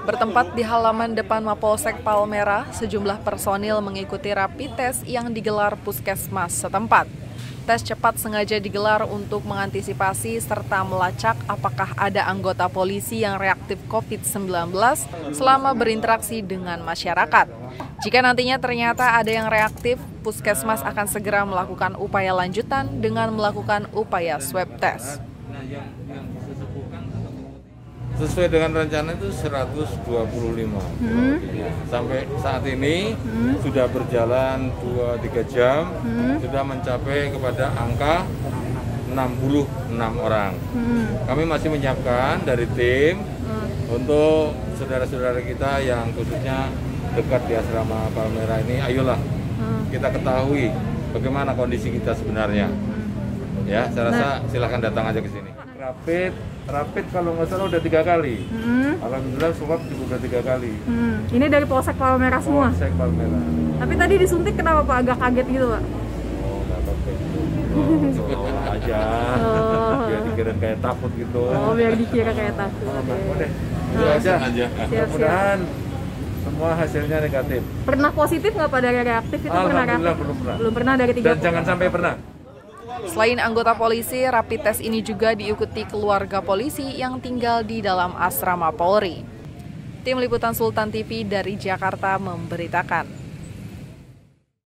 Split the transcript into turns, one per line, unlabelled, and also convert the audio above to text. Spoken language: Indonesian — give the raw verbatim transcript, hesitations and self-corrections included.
Bertempat di halaman depan Mapolsek Palmerah, sejumlah personil mengikuti rapid test yang digelar puskesmas setempat. Tes cepat sengaja digelar untuk mengantisipasi serta melacak apakah ada anggota polisi yang reaktif covid sembilan belas selama berinteraksi dengan masyarakat. Jika nantinya ternyata ada yang reaktif, puskesmas akan segera melakukan upaya lanjutan dengan melakukan upaya swab test.
Sesuai dengan rencana itu seratus dua puluh lima. Hmm. Sampai saat ini hmm. sudah berjalan dua sampai tiga jam, hmm. sudah mencapai kepada angka enam puluh enam orang. Hmm. Kami masih menyiapkan dari tim hmm. untuk saudara-saudara kita yang khususnya dekat di asrama Palmerah ini, ayolah hmm. kita ketahui bagaimana kondisi kita sebenarnya. Hmm. Ya, saya rasa nah. silahkan datang aja ke sini. Rapid, rapid kalau nggak salah udah tiga kali. Hmm. Alhamdulillah swab juga udah tiga kali.
Hmm. Ini dari Polsek Palmerah semua?
Polsek Palmerah.
Tapi tadi disuntik kenapa Pak? Agak kaget gitu Pak?
Oh nggak apa-apa gitu. Oh, oh aja. Oh. Biar dikira kayak takut gitu.
Oh biar dikira kayak takut. Oh,
oh deh. Itu nah, aja. aja.
Mudah-mudahan
semua hasilnya negatif.
Pernah positif nggak Pak dari reaktif itu?
Alhamdulillah
pernah
belum pernah.
Belum pernah dari tiga.
Dan jangan sampai pernah.
Selain anggota polisi, rapid test ini juga diikuti keluarga polisi yang tinggal di dalam asrama Polri. Tim Liputan Sultan T V dari Jakarta memberitakan.